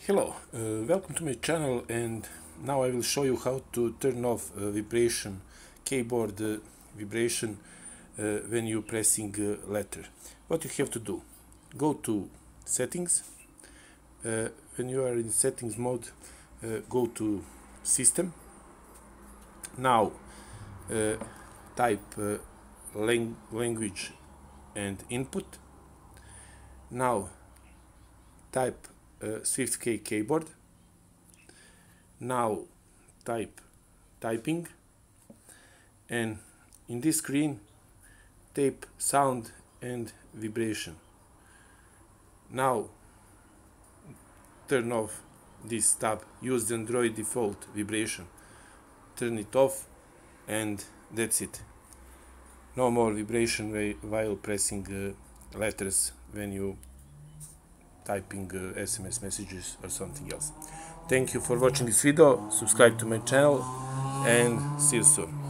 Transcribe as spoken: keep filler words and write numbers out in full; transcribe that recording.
Hello, uh, welcome to my channel, and now I will show you how to turn off uh, vibration, keyboard uh, vibration uh, when you pressing uh, letter. What you have to do, go to settings. Uh, when you are in settings mode, uh, go to system. Now uh, type uh, lang language and input. Now type uh, SwiftKey keyboard. Now type typing, and in this screen type sound and vibration. Now turn off this tab, use the Android default vibration, turn it off, and that's it. No more vibration while pressing uh, letters when you typing uh, S M S messages or something else. Thank you for watching this video, subscribe to my channel, and see you soon.